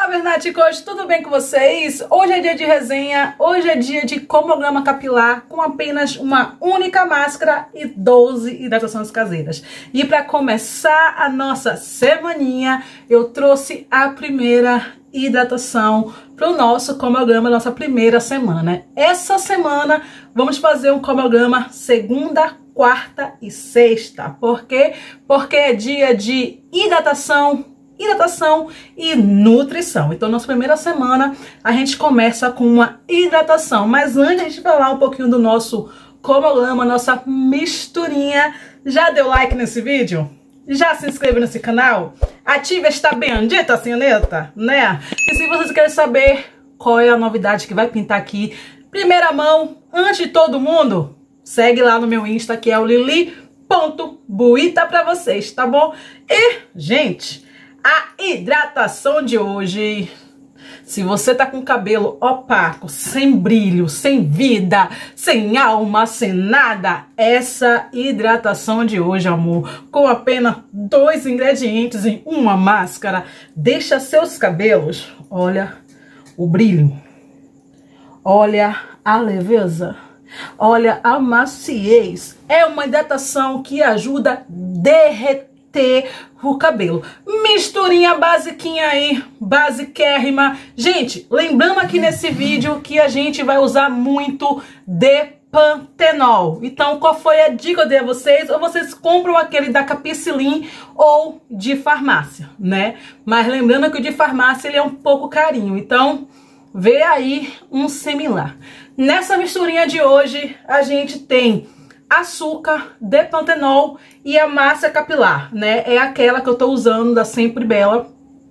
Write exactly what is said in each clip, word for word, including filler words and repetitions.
Salve, Naticos! Tudo bem com vocês? Hoje é dia de resenha, hoje é dia de comograma capilar com apenas uma única máscara e doze hidratações caseiras. E para começar a nossa semaninha, eu trouxe a primeira hidratação para o nosso comograma, nossa primeira semana. Essa semana vamos fazer um comograma segunda, quarta e sexta. Por quê? Porque é dia de hidratação, hidratação e nutrição. Então, nossa primeira semana, a gente começa com uma hidratação. Mas antes de a gente falar um pouquinho do nosso comograma, nossa misturinha, já deu like nesse vídeo? Já se inscreve nesse canal? Ative esta bendita sineta, né? E se vocês querem saber qual é a novidade que vai pintar aqui, primeira mão, antes de todo mundo, segue lá no meu Insta, que é o lili ponto buita pra vocês, tá bom? E, gente, a hidratação de hoje, se você tá com cabelo opaco, sem brilho, sem vida, sem alma, sem nada, essa hidratação de hoje, amor, com apenas dois ingredientes em uma máscara, deixa seus cabelos, olha o brilho, olha a leveza, olha a maciez. É uma hidratação que ajuda a derreter o cabelo. Misturinha basiquinha aí, basiquérrima. Gente, lembrando aqui nesse vídeo que a gente vai usar muito Depantenol. Então, qual foi a dica que eu dei a vocês? Ou vocês compram aquele da Capicilin ou de farmácia, né? Mas lembrando que o de farmácia ele é um pouco carinho. Então, vê aí um similar. Nessa misturinha de hoje, a gente tem açúcar, Depantenol e a massa capilar, né? É aquela que eu tô usando da Sempre Bela.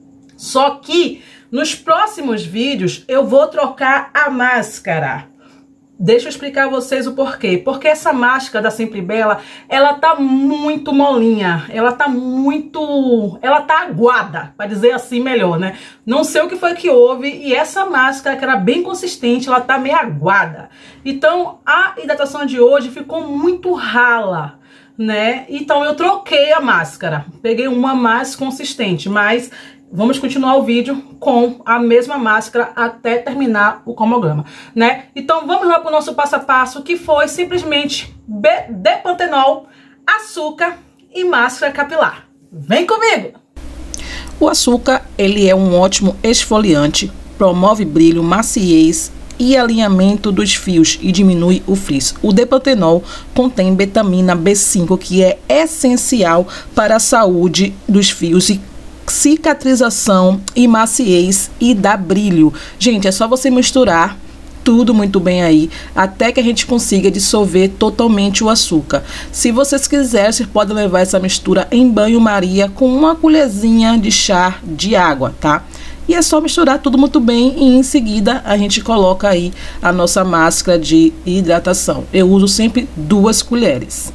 Só que nos próximos vídeos eu vou trocar a máscara. Deixa eu explicar a vocês o porquê. Porque essa máscara da Sempre Bela, ela tá muito molinha. Ela tá muito... Ela tá aguada, para dizer assim melhor, né? Não sei o que foi que houve. E essa máscara, que era bem consistente, ela tá meio aguada. Então, a hidratação de hoje ficou muito rala, né? Então, eu troquei a máscara. Peguei uma mais consistente, mas... Vamos continuar o vídeo com a mesma máscara até terminar o comograma, né? Então vamos lá para o nosso passo a passo, que foi simplesmente Depantenol, açúcar e máscara capilar. Vem comigo! O açúcar, ele é um ótimo esfoliante, promove brilho, maciez e alinhamento dos fios e diminui o frizz. O Depantenol contém vitamina B cinco, que é essencial para a saúde dos fios e cicatrização e maciez e dá brilho. Gente, é só você misturar tudo muito bem aí, até que a gente consiga dissolver totalmente o açúcar. Se vocês quiserem, vocês podem levar essa mistura em banho-maria com uma colherzinha de chá de água, tá? E é só misturar tudo muito bem e em seguida a gente coloca aí a nossa máscara de hidratação. Eu uso sempre duas colheres.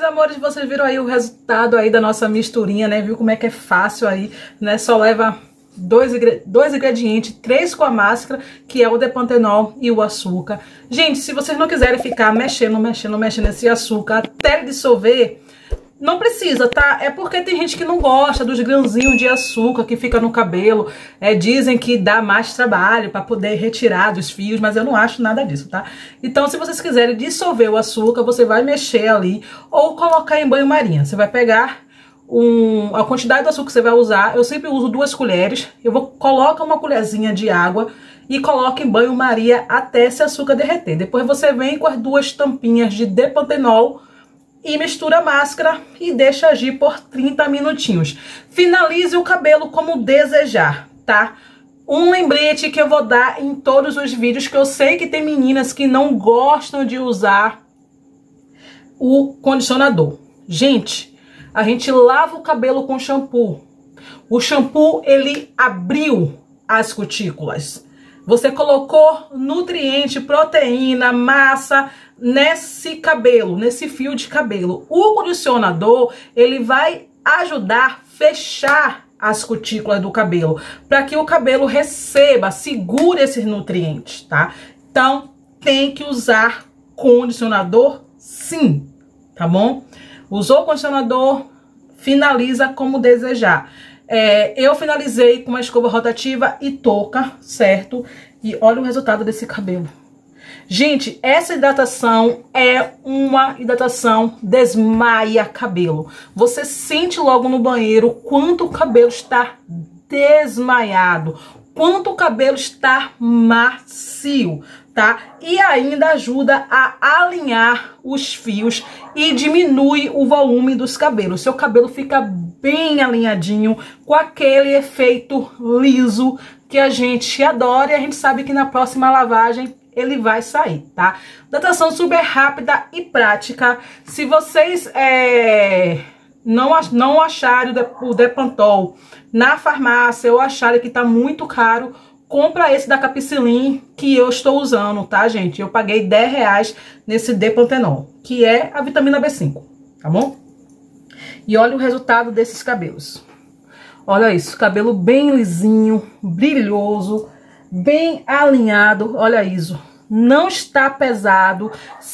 Vocês viram aí o resultado aí da nossa misturinha, né? Viu como é que é fácil aí, né? Só leva Dois, dois ingredientes, três com a máscara, que é o depantenol e o açúcar. Gente, se vocês não quiserem ficar mexendo, mexendo, mexendo nesse açúcar até ele dissolver, não precisa, tá? É porque tem gente que não gosta dos grãozinhos de açúcar que fica no cabelo. É, dizem que dá mais trabalho para poder retirar dos fios, mas eu não acho nada disso, tá? Então, se vocês quiserem dissolver o açúcar, você vai mexer ali ou colocar em banho-maria. Você vai pegar Um, a quantidade do açúcar que você vai usar. Eu sempre uso duas colheres. Eu vou colocar uma colherzinha de água e coloco em banho-maria até esse açúcar derreter. Depois você vem com as duas tampinhas de depantenol e mistura a máscara e deixa agir por trinta minutinhos. Finalize o cabelo como desejar, tá? Um lembrete que eu vou dar em todos os vídeos, que eu sei que tem meninas que não gostam de usar o condicionador. Gente, a gente lava o cabelo com shampoo. O shampoo, ele abriu as cutículas. Você colocou nutriente, proteína, massa nesse cabelo, nesse fio de cabelo. O condicionador, ele vai ajudar a fechar as cutículas do cabelo, para que o cabelo receba, segure esses nutrientes, tá? Então, tem que usar condicionador sim, tá bom? Usou o condicionador, finaliza como desejar. É, eu finalizei com uma escova rotativa e touca, certo? E olha o resultado desse cabelo. Gente, essa hidratação é uma hidratação desmaia cabelo. Você sente logo no banheiro quanto o cabelo está desmaiado, quanto o cabelo está macio, tá? E ainda ajuda a alinhar os fios e diminui o volume dos cabelos. Seu cabelo fica bem alinhadinho, com aquele efeito liso que a gente adora, e a gente sabe que na próxima lavagem ele vai sair, tá? Hidratação super rápida e prática. Se vocês é, não, não acharem o Depantol na farmácia ou acharem que tá muito caro, compra esse da Capicilin que eu estou usando, tá, gente? Eu paguei dez reais nesse Depantenol, que é a vitamina B cinco, tá bom? E olha o resultado desses cabelos. Olha isso, cabelo bem lisinho, brilhoso, bem alinhado. Olha isso, não está pesado,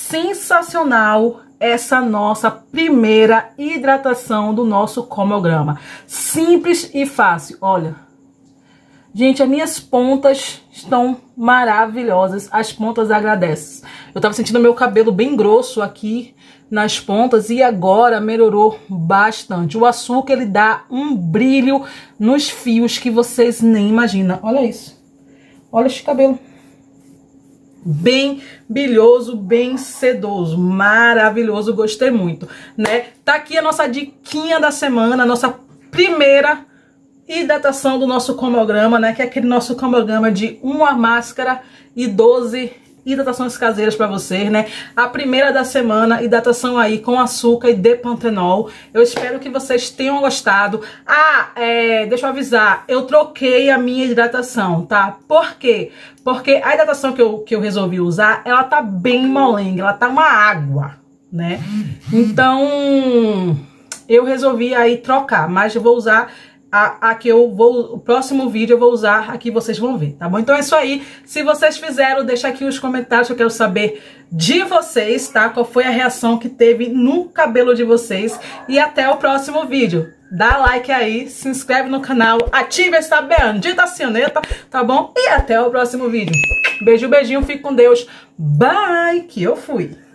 sensacional essa nossa primeira hidratação do nosso Comograma. Simples e fácil, olha. Gente, as minhas pontas estão maravilhosas, as pontas agradecem. Eu tava sentindo meu cabelo bem grosso aqui nas pontas e agora melhorou bastante. O açúcar, ele dá um brilho nos fios que vocês nem imaginam. Olha isso. Olha esse cabelo. Bem brilhoso, bem sedoso, maravilhoso, gostei muito, né? Tá aqui a nossa diquinha da semana, a nossa primeira hidratação do nosso Comograma, né? Que é aquele nosso Comograma de uma máscara e doze hidratações caseiras para vocês, né? A primeira da semana, hidratação aí com açúcar e Depantenol. Eu espero que vocês tenham gostado. Ah, é, deixa eu avisar, eu troquei a minha hidratação, tá? Por quê? Porque a hidratação que eu, que eu resolvi usar, ela tá bem molenga, ela tá uma água, né? Então, eu resolvi aí trocar, mas eu vou usar A, a que eu vou, o próximo vídeo eu vou usar, aqui vocês vão ver, tá bom? Então é isso aí, se vocês fizeram, deixa aqui os comentários que eu quero saber de vocês, tá? Qual foi a reação que teve no cabelo de vocês, e até o próximo vídeo. Dá like aí, se inscreve no canal, ativa essa bendita sineta, tá bom? E até o próximo vídeo. Beijo, beijinho, fique com Deus, bye, que eu fui!